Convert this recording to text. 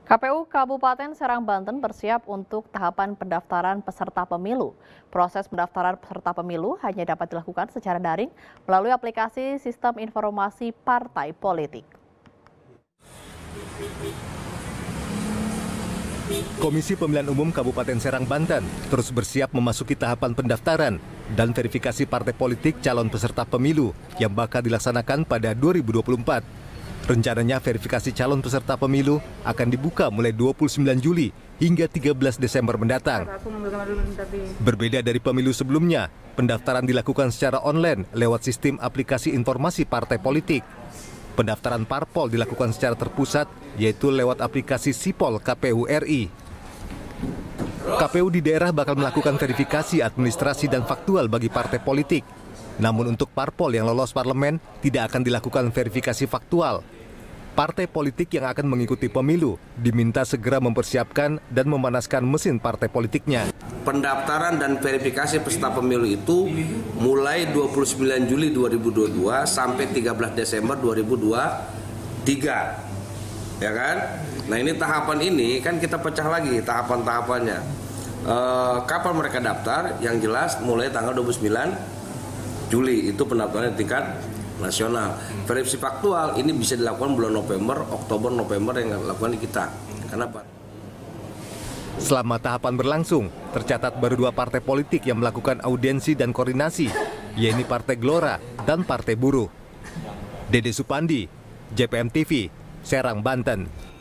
KPU Kabupaten Serang, Banten bersiap untuk tahapan pendaftaran peserta pemilu. Proses pendaftaran peserta pemilu hanya dapat dilakukan secara daring melalui aplikasi Sistem Informasi Partai Politik. Komisi Pemilihan Umum Kabupaten Serang, Banten terus bersiap memasuki tahapan pendaftaran dan verifikasi partai politik calon peserta pemilu yang bakal dilaksanakan pada 2024. Rencananya verifikasi calon peserta pemilu akan dibuka mulai 29 Juli hingga 13 Desember mendatang. Berbeda dari pemilu sebelumnya, pendaftaran dilakukan secara online lewat sistem aplikasi informasi partai politik. Pendaftaran parpol dilakukan secara terpusat, yaitu lewat aplikasi Sipol KPU RI. KPU di daerah bakal melakukan verifikasi administrasi dan faktual bagi partai politik. Namun untuk parpol yang lolos parlemen tidak akan dilakukan verifikasi faktual. Partai politik yang akan mengikuti pemilu diminta segera mempersiapkan dan memanaskan mesin partai politiknya. Pendaftaran dan verifikasi peserta pemilu itu mulai 29 Juli 2022 sampai 13 Desember 2023. Ya kan? Nah, ini tahapan ini kan kita pecah lagi tahapan-tahapannya. Kapan mereka daftar? Yang jelas mulai tanggal 29 Juli itu pendaftaran di tingkat nasional. Verifikasi faktual ini bisa dilakukan bulan November, Oktober, November yang dilakukan di kita. Kenapa? Selama tahapan berlangsung, tercatat baru 2 partai politik yang melakukan audiensi dan koordinasi, yaitu Partai Gelora dan Partai Buruh. Dede Supandi, JPM TV, Serang, Banten.